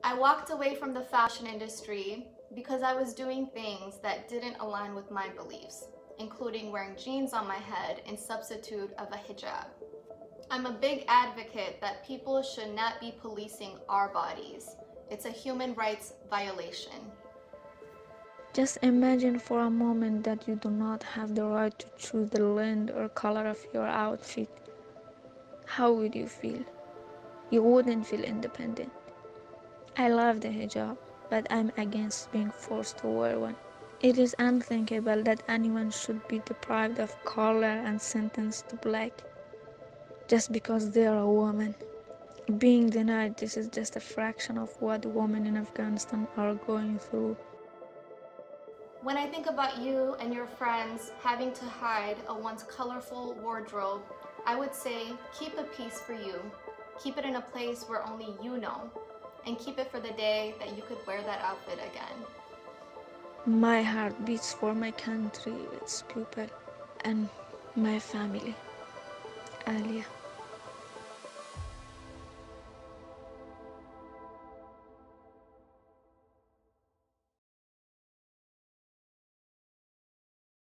I walked away from the fashion industry because I was doing things that didn't align with my beliefs, including wearing jeans on my head in substitute of a hijab. I'm a big advocate that people should not be policing our bodies. It's a human rights violation. Just imagine for a moment that you do not have the right to choose the length or color of your outfit. How would you feel? You wouldn't feel independent. I love the hijab, but I'm against being forced to wear one. It is unthinkable that anyone should be deprived of color and sentenced to black just because they are a woman. Being denied this is just a fraction of what women in Afghanistan are going through. When I think about you and your friends having to hide a once colorful wardrobe, I would say keep a piece for you. Keep it in a place where only you know, and keep it for the day that you could wear that outfit again. My heart beats for my country, its people, and my family. Alia.